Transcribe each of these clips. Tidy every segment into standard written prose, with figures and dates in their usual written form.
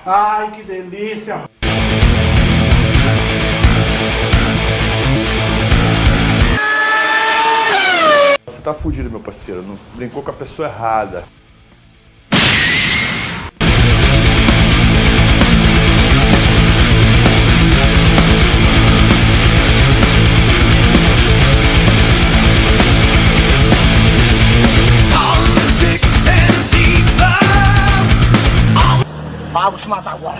Ai, que delícia! Você tá fudido, meu parceiro. Não brincou com a pessoa errada. Ah, vou te matar agora.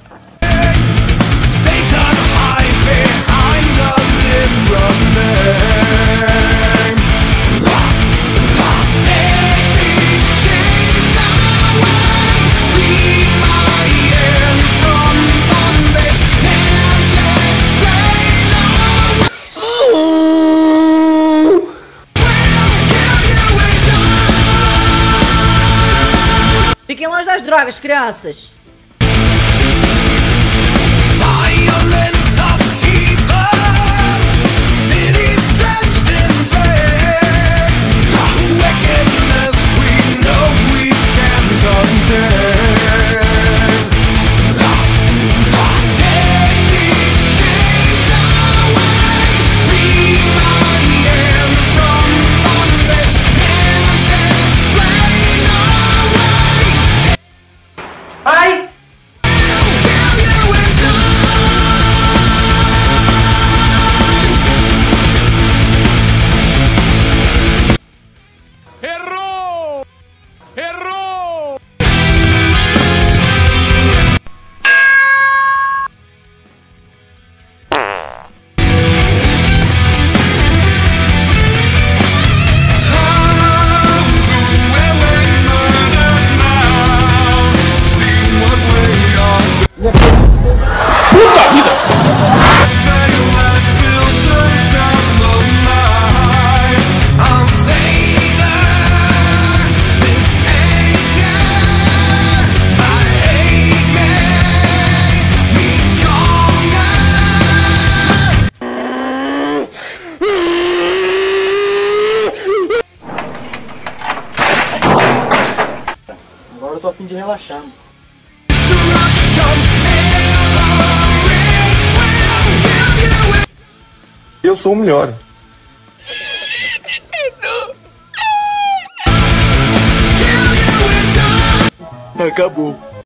Satan hides behind a different name. Take these chains away. Free my hands from bondage. Can't explain away. We'll kill you and die. Fiquem longe das drogas, crianças. Ai! Errou! Errou! Agora eu tô a fim de relaxar. Eu sou o melhor. Acabou.